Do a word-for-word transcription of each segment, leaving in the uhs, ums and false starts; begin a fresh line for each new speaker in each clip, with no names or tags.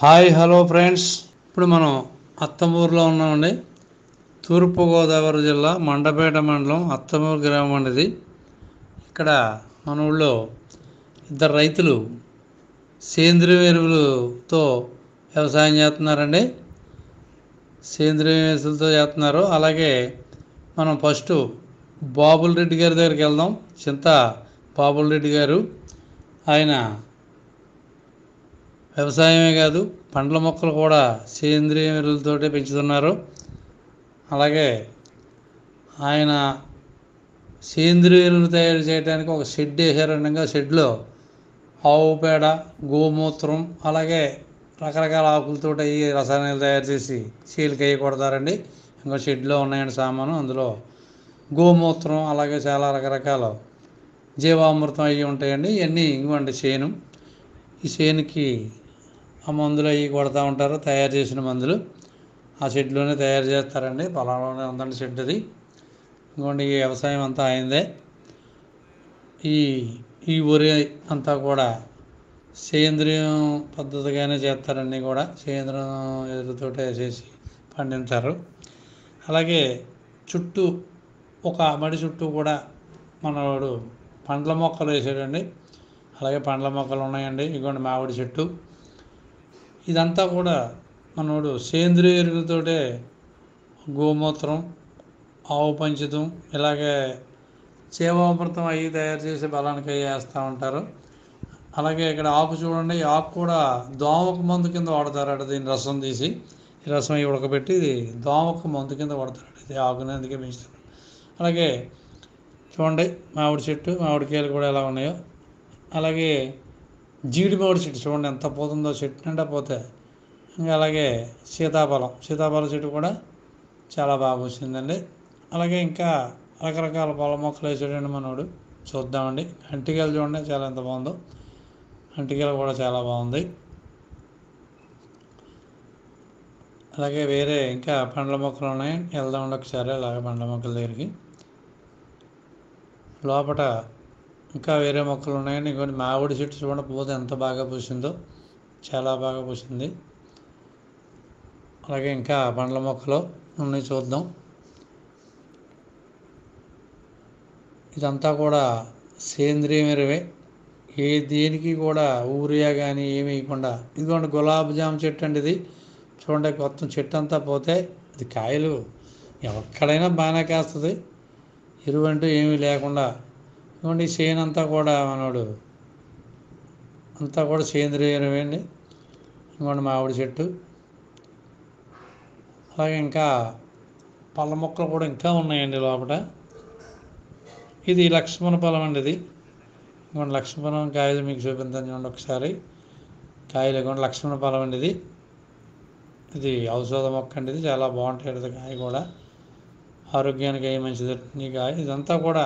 Hi hello friends, ఇప్పుడు మనం అత్తమూరులో ఉన్నామండి. తూర్పుగోదావరి జిల్లా మండపేట మండలం అత్తమూరు గ్రామం అనేది. ఇక్కడ మన ఊళ్ళో ఇద్దరు రైతులు సేంద్రియ ఎరువులతో వ్యవసాయం చేస్తున్నారండి. సేంద్రియ ఎరువులతో చేస్తున్నారు. అలాగే మనం ఫస్ట్ బాబుల్ రెడ్డి గారి దగ్గరికి వెళ్దాం. చింత బాబుల్ రెడ్డి గారు, ఆయన వ్యవసాయమే కాదు పండ్ల మొక్కలు కూడా సేంద్రియ ఎరువులతోటే పెంచుతున్నారు. అలాగే ఆయన సేంద్రియ ఎరువులు తయారు చేయడానికి ఒక షెడ్ వేసారండగా. షెడ్లో ఆవు పేడ, గోమూత్రం, అలాగే రకరకాల ఆకులతో అవి రసాయనాలు తయారు చేసి చీలకి అవి కొడతారండి. ఇంకా షెడ్లో ఉన్నాయండి సామాను. అందులో గోమూత్రం, అలాగే చాలా రకరకాల జీవామృతం అవి ఉంటాయండి. ఇవన్నీ ఇంకోండి చేను. ఈ చేనుకి ఆ మందులు అవి కొడతా ఉంటారు, తయారు చేసిన మందులు ఆ షెడ్లోనే తయారు చేస్తారండి. పొలంలోనే ఉందండి షెడ్ అది. ఇంకోండి ఈ వ్యవసాయం అంతా అయిందే. ఈ ఈ వరి అంతా కూడా సేంద్రియం పద్ధతిగానే చేస్తారన్నీ కూడా సేంద్రియం ఎరువుతోటే చేసి పండించారు. అలాగే చుట్టూ ఒక మడి చుట్టూ కూడా మనవాడు పండ్ల మొక్కలు వేసాడండి. అలాగే పండ్ల మొక్కలు ఉన్నాయండి. ఇదిగోండి మామిడి చెట్టు. ఇదంతా కూడా మనోడు సేంద్రియ ఎరువులతోటే గోమూత్రం, ఆవు పంచతం, ఇలాగే జీవామృతం అవి తయారు చేసి బలానికి అవి వేస్తూ ఉంటారు. అలాగే ఇక్కడ ఆకు చూడండి, ఈ ఆకు కూడా దోమకు మందు కింద వాడతారట. దీని రసం తీసి ఈ రసం అవి ఉడకబెట్టి దోమకు మందు కింద వాడతారట. ఇది ఆకుని అందుకే పెంచుతారు. అలాగే చూడండి మామిడి చెట్టు, మామిడికాయలు కూడా ఎలా ఉన్నాయో. అలాగే జీడి మామిడి చెట్టు చూడండి ఎంత పోతుందో, చెట్టు నిండా పోతే. ఇంకా అలాగే సీతాఫలం సీతాఫలం చెట్టు కూడా చాలా బాగా వచ్చిందండి. అలాగే ఇంకా రకరకాల పొల మొక్కలు వేసాడండి మనోడు. చూద్దామండి. అంటికలు చూడండి చాలా ఎంత బాగుందో. అంటికలు కూడా చాలా బాగుంది. అలాగే వేరే ఇంకా పండ్ల మొక్కలు ఉన్నాయి. వెళ్దామండి ఒకసారి అలాగే పండ్ల మొక్కల దగ్గరికి. లోపల ఇంకా వేరే మొక్కలు ఉన్నాయండి. ఇంకోటి మామిడి చెట్టు చూడండి పోతే ఎంత బాగా పూసిందో, చాలా బాగా పూసింది. అలాగే ఇంకా పండ్ల మొక్కలు ఉన్నాయి, చూద్దాం. ఇదంతా కూడా సేంద్రియ ఎరువే. ఏ దేనికి కూడా యూరియా కానీ ఏమి వేయకుండా. ఇదిగోండి గులాబీ జామ చెట్టు అండి ఇది. చూడండి మొత్తం చెట్టు అంతా పోతే ఇది కాయలు ఎక్కడైనా బాగానే కాస్తుంది, ఎరువు అంటూ ఏమీ లేకుండా. ఇదిగోండి ఈ చేను అంతా కూడా మనోడు అంతా కూడా సేంద్రియ ఎరువే అండి. ఇంకోండి మామిడి చెట్టు. అలాగే ఇంకా పళ్ళ మొక్కలు కూడా ఇంకా ఉన్నాయండి లోపల. ఇది లక్ష్మణ ఫలం అండి. ఇది ఇంకోండి లక్ష్మణ కాయలు మీకు చూపిద్దాం చూడండి ఒకసారి. కాయలు ఇవ్వండి లక్ష్మణ ఫలం అండి. ఇది ఇది ఔషధ మొక్క అండి. ఇది చాలా బాగుంటుంది కాయ కూడా, ఆరోగ్యానికి అవి మంచిది ఈ కాయ. ఇదంతా కూడా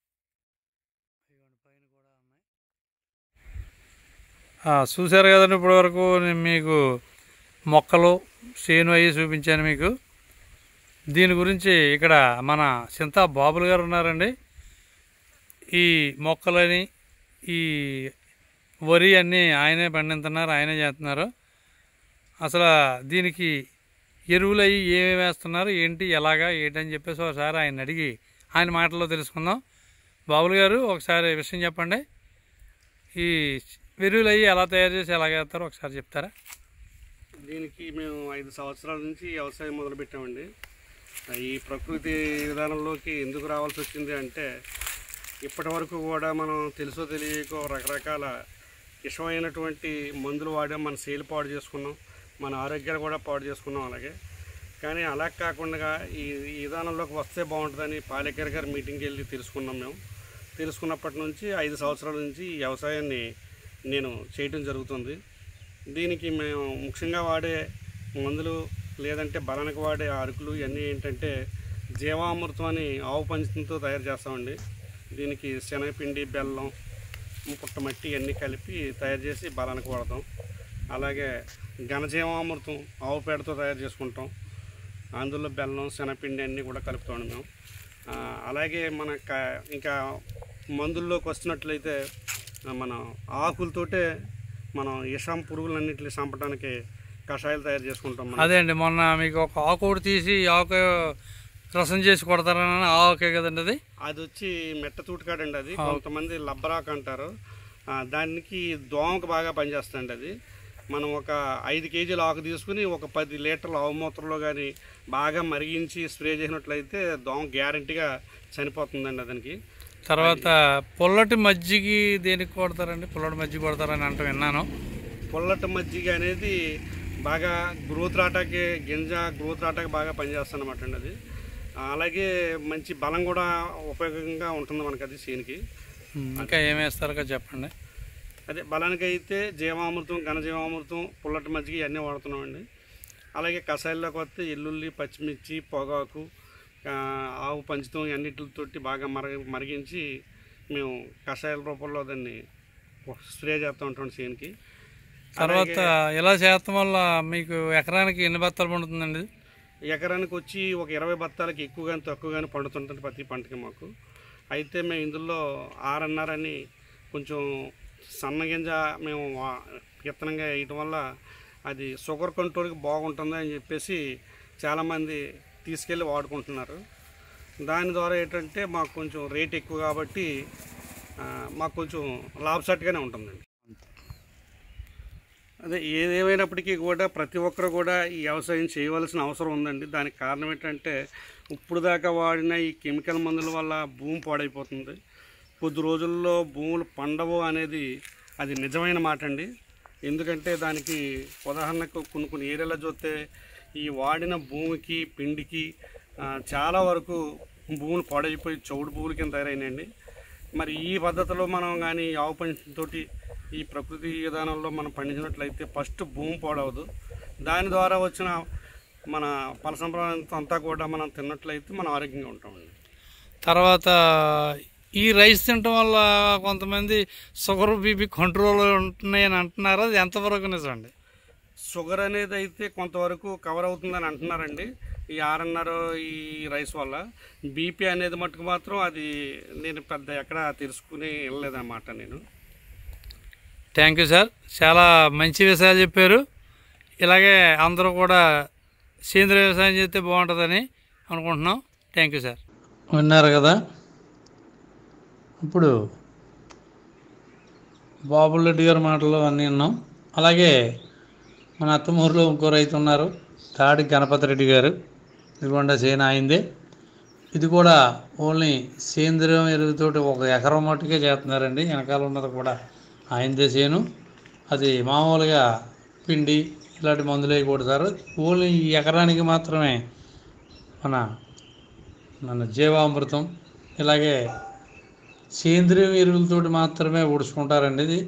చూశారు కదండి. ఇప్పటివరకు నేను మీకు మొక్కలు చేను అవి చూపించాను మీకు. దీని గురించి ఇక్కడ మన చింత బాబులు గారు ఉన్నారండి. ఈ మొక్కలని ఈ వరి అన్నీ ఆయనే పండిస్తున్నారు, ఆయనే చేస్తున్నారు. అసలు దీనికి ఎరువులు అవి ఏమేమి వేస్తున్నారు, ఏంటి, ఎలాగా ఏంటని చెప్పేసి ఒకసారి ఆయన అడిగి ఆయన మాటల్లో తెలుసుకుందాం. బాబులు గారు ఒకసారి విషయం చెప్పండి. ఈ ఎరువులు అవి ఎలా తయారు చేసి ఎలా చేస్తారో ఒకసారి చెప్తారా?
దీనికి మేము ఐదు సంవత్సరాల నుంచి వ్యవసాయం మొదలుపెట్టామండి. ఈ ప్రకృతి విధానంలోకి ఎందుకు రావాల్సి వచ్చింది అంటే, ఇప్పటి వరకు కూడా మనం తెలుసో తెలియకో రకరకాల విషమైనటువంటి మందులు వాడాం. మన సేలు పాడు చేసుకున్నాం, మన ఆరోగ్యాలు కూడా పాడు చేసుకున్నాం. అలాగే కానీ అలా కాకుండా ఈ విధానంలోకి వస్తే బాగుంటుందని పాలేకర్ గారు మీటింగ్కి వెళ్ళి తెలుసుకున్నాం. మేము తెలుసుకున్నప్పటి నుంచి ఐదు సంవత్సరాల నుంచి ఈ వ్యవసాయాన్ని నేను చేయటం జరుగుతుంది. దీనికి మేము ముఖ్యంగా వాడే మందులు లేదంటే బలానికి వాడే అరుకులు ఇవన్నీ ఏంటంటే జీవామృతం అని ఆవు పంచతంతో తయారు చేస్తామండి. దీనికి శనగపిండి, బెల్లం, పుట్టమట్టి ఇవన్నీ కలిపి తయారు చేసి బలానికి వాడతాం. అలాగే ఘనజీవామృతం ఆవు పేడతో తయారు చేసుకుంటాం. అందులో బెల్లం, శనగపిండి అన్నీ కూడా కలుపుతాం మేము. అలాగే మన ఇంకా మందుల్లోకి వస్తున్నట్లయితే మన ఆకులతోటే మనం విషం పురుగులన్నింటినీ చంపడానికి కషాయాలు తయారు చేసుకుంటాం.
అదే అండి, మొన్న మీకు ఒక ఆకు ఒకటి తీసి ఆకు రసం చేసి కొడతారని ఆకే కదండి అది.
అది వచ్చి మెట్ట తూటుకాడండి. అది కొంతమంది లబ్బరాకు అంటారు. దానికి దోమకు బాగా పనిచేస్తుంది. అది మనం ఒక ఐదు కేజీల ఆకు తీసుకుని ఒక పది లీటర్ల ఆవు మూత్రంలో కానీ బాగా మరిగించి స్ప్రే చేసినట్లయితే దోమ గ్యారంటీగా చనిపోతుందండి దానికి.
తర్వాత పుల్లటి మజ్జిగ దేనికి కొడతారండి? పుల్లటి మజ్జిగ కొడతారని అంటే విన్నాను.
పుల్లటి మజ్జిగ అనేది బాగా గ్రోత్ రాటాకి, గింజ గ్రోత్ రాటాకి బాగా పనిచేస్తుంది అన్నమాట అండి అది. అలాగే మంచి బలం కూడా ఉపయోగంగా ఉంటుంది మనకి అది చేనికి.
ఇంకా ఏమేస్తారు కదా చెప్పండి.
అదే బలానికి అయితే జీవామృతం, ఘనజీవామృతం, పుల్లటి మజ్జిగ ఇవన్నీ వాడుతున్నామండి. అలాగే కషాయాల్లోకి వస్తే ఎల్లుల్లి, పచ్చిమిర్చి, పొగాకు, ఆవు పంచుతం అన్నిటితోటి బాగా మరగ మరిగించి మేము కషాయాల రూపంలో దాన్ని స్ప్రే చేస్తూ ఉంటాం చేనికి.
తర్వాత ఇలా చేస్తాం వల్ల మీకు ఎకరానికి ఎన్ని బత్తాలు పండుతుందండి?
ఎకరానికి వచ్చి ఒక ఇరవై బత్తాలకి ఎక్కువ కానీ తక్కువ కానీ పండుతుంటుంది ప్రతి పంటకి మాకు. అయితే మేము ఇందులో ఆర్ఎన్ఆర్ అని కొంచెం సన్నగింజ మేము విత్తనంగా వేయటం వల్ల అది షుగర్ కంట్రోల్కి బాగుంటుంది అని చెప్పేసి చాలామంది తీసుకెళ్ళి వాడుకుంటున్నారు. దాని ద్వారా ఏంటంటే మాకు కొంచెం రేట్ ఎక్కువ కాబట్టి మాకు కొంచెం లాభసాటిగానే ఉంటుందండి. అదే ఏదేమైనప్పటికీ కూడా ప్రతి ఒక్కరు కూడా ఈ వ్యవసాయం చేయవలసిన అవసరం ఉందండి. దానికి కారణం ఏంటంటే ఇప్పుడు దాకా వాడిన ఈ కెమికల్ మందుల వల్ల భూమి పాడైపోతుంది. కొద్ది రోజుల్లో భూములు పండవు అనేది అది నిజమైన మాట అండి. ఎందుకంటే దానికి ఉదాహరణకు కొన్ని కొన్ని ఏరియాలో చూస్తే ఈ వాడిన భూమికి, పిండికి చాలా వరకు భూములు పాడైపోయి చౌడు భూముల కింద తయారైనాయండి. మరి ఈ పద్ధతిలో మనం కానీ ఆవు పంచతోటి ఈ ప్రకృతి విధానంలో మనం పండించినట్లయితే ఫస్ట్ భూమి పాడవదు. దాని ద్వారా వచ్చిన మన ఫల సంప్రదాయం అంతా కూడా మనం తిన్నట్లయితే మనం ఆరోగ్యంగా ఉంటామండి.
తర్వాత ఈ రైస్ తినటం వల్ల కొంతమంది షుగర్, బీపీ కంట్రోల్ ఉంటున్నాయని అంటున్నారు. అది ఎంతవరకు నిజమండి?
షుగర్ అనేది అయితే కొంతవరకు కవర్ అవుతుందని అంటున్నారండి ఈ ఆర్ఎన్ఆర్ ఈ రైస్ వల్ల. బీపీ అనేది మట్టుకు మాత్రం అది నేను పెద్ద ఎక్కడ తెలుసుకుని వెళ్ళలేదన్నమాట నేను.
థ్యాంక్ యూ సార్, చాలా మంచి విషయాలు చెప్పారు. ఇలాగే అందరూ కూడా సేంద్రియ వ్యవసాయం చేస్తే బాగుంటుందని అనుకుంటున్నాం. Thank you sir. విన్నారు కదా, ఇప్పుడు బాబురెడ్డి గారి మాటలు అన్నీ విన్నాం. అలాగే మన అత్తమూరులో ఇంకో రైతు ఉన్నారు, తాడి గణపత రెడ్డి గారు. ఇదిగోండా చేను అయిందే. ఇది కూడా ఓన్లీ సేంద్రియం ఎరువుతోటి ఒక ఎకరం మట్టుకే చేస్తున్నారండి. వెనకాల ఉన్నది కూడా ఆయనదే చేను. అది మామూలుగా పిండి ఇలాంటి మందులు అవి కొడతారు. ఓన్లీ ఈ ఎకరానికి మాత్రమే మన మన జీవామృతం ఇలాగే సేంద్రియ ఎరువులతోటి మాత్రమే ఊడ్చుకుంటారండి. ఇది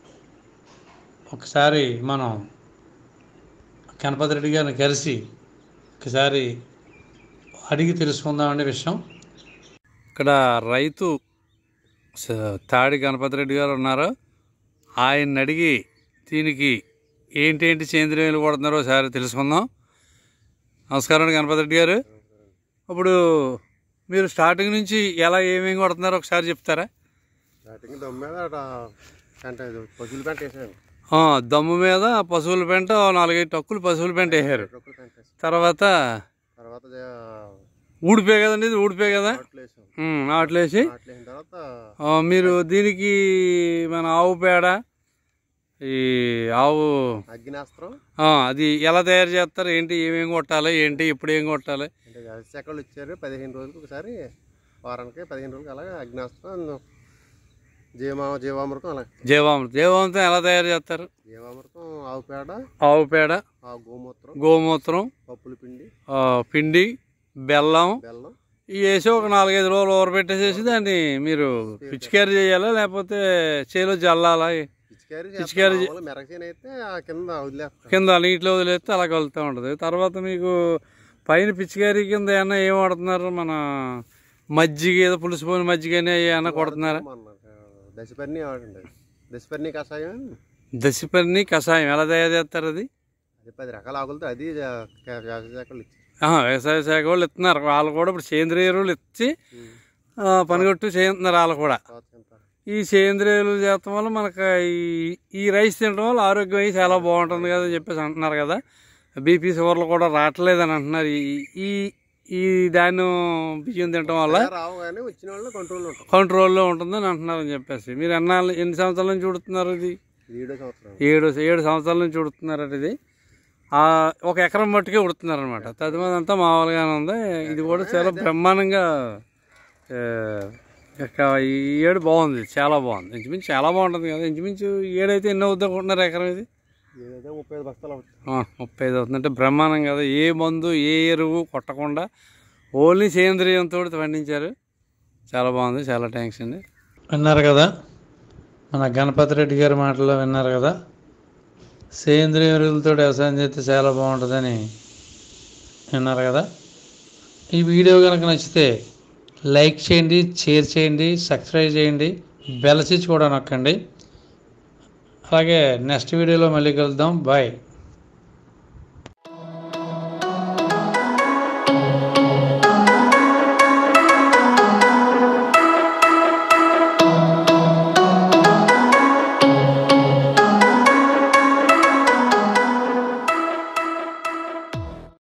ఒకసారి మనం గణపతి రెడ్డి గారిని కలిసి ఒకసారి అడిగి తెలుసుకుందామండి విషయం. ఇక్కడ రైతు తాడి గణపతి రెడ్డి గారు ఉన్నారు. ఆయన్ని అడిగి దీనికి ఏంటేంటి సేంద్రియాలు కొడుతున్నారో ఒకసారి తెలుసుకుందాం. నమస్కారం అండి గణపతి రెడ్డి గారు. ఇప్పుడు మీరు స్టార్టింగ్ నుంచి ఎలా ఏమేమి కొడుతున్నారో ఒకసారి చెప్తారా?
స్టార్టింగ్ దమ్ము మీద పశువుల పెంట వేసాను.
దమ్ము మీద పశువుల పెంట నాలుగైదు టక్కులు పశువుల పెంట వేసారు. తర్వాత
తర్వాత
ఊడిపే కదండి, ఇది ఊడిపే కదా, నాట్లు వేసి మీరు దీనికి మన ఆవు పేడ, ఈ ఆవు
అగ్నాస్త్రం
అది ఎలా తయారు చేస్తారు, ఏంటి, ఏమేమి కొట్టాలి, ఏంటి, ఇప్పుడు ఏం కొట్టాలి?
అంటే చెక్కలు ఇచ్చారు పదిహేను రోజులకు ఒకసారి, వారానికి పదిహేను రోజులకి అలాగే అగ్నాస్త్రం, జీవా జీవామృతం అలా
జీవామృతం జీవామృతం ఎలా తయారు చేస్తారు?
జీవామృతం ఆవు పేడ,
ఆవు పేడ,
గోమూత్రం
గోమూత్రం
పప్పుల పిండి,
పిండి, బెల్లం
బెల్లం
ఇవి వేసి ఒక నాలుగైదు రోజులు ఊరబెట్టేసేసి దాన్ని మీరు పిచికారీ చేయాలా లేకపోతే చేలో జల్లాలా? పిచికారీ
అయితే కింద
కింద నీటిలో వదిలేస్తే అలా కలుతూ ఉంటుంది. తర్వాత మీకు పైన పిచికారీ కింద ఏమన్నా ఏం వాడుతున్నారు? మన మజ్జిగ ఏదో పులిసిపోయిన మజ్జిగ ఏమన్నా కొడుతున్నారా?
దశపర్ణి దశపర్ణి కషాయం.
దశపర్ణి కషాయం ఎలా తయారు చేస్తారు? అది
అది పది రకాల ఆకులతో అది శాఖలు ఇచ్చి
వ్యవసాయ శాఖ వాళ్ళు ఇస్తున్నారు. వాళ్ళు కూడా ఇప్పుడు సేంద్రియ ఎరువులు ఇచ్చి పనిగొట్టు చేస్తున్నారు. వాళ్ళు కూడా ఈ సేంద్రియ ఎరువులు చేస్తాం వల్ల మనకు ఈ ఈ రైస్ తినడం వల్ల ఆరోగ్యం అయ్యి చాలా బాగుంటుంది కదా అని చెప్పేసి అంటున్నారు కదా. బీపీ షుగర్లు కూడా రావట్లేదని అంటున్నారు ఈ ఈ దాన్ని బియ్యం తినడం వల్ల. కంట్రోల్లో ఉంటుందని అంటున్నారు అని చెప్పేసి. మీరు ఎన్నాళ్ళు ఎన్ని సంవత్సరాల నుంచి చూడుతున్నారు ఇది? ఏడు ఏడు సంవత్సరాల నుంచి ఉడుతున్నారు అంటే ఇది ఒక ఎకరం మట్టుకే ఉడుతున్నారు అనమాట. తదిమంది అంతా మామూలుగానే ఉంది. ఇది కూడా చాలా బ్రహ్మాండంగా ఈ ఏడు బాగుంది, చాలా బాగుంది. ఇంచుమించు చాలా బాగుంటుంది కదా. ఇంచుమించు ఏడైతే ఎన్నో అవుద్ది అనుకుంటున్నారు ఎకరం ఇది? ముప్పై ఐదు బస్తాలు ముప్పై ఐదు అవుతుంది. అంటే బ్రహ్మాండం కదా. ఏ మందు ఏ ఎరువు కొట్టకుండా ఓన్లీ సేంద్రియంతో పండించారు. చాలా బాగుంది. చాలా థ్యాంక్స్ అండి. విన్నారు కదా, మన గణపతి రెడ్డి గారి మాటల్లో విన్నారు కదా. సేంద్రియ ఎరువులతో వ్యవసాయం చేస్తే చాలా బాగుంటుందని విన్నారు కదా. ఈ వీడియో కనుక నచ్చితే లైక్ చేయండి, షేర్ చేయండి, సబ్స్క్రైబ్ చేయండి, బెల్ స్విచ్ కూడా నొక్కండి. అలాగే నెక్స్ట్ వీడియోలో మళ్ళీ కలుద్దాం. బాయ్.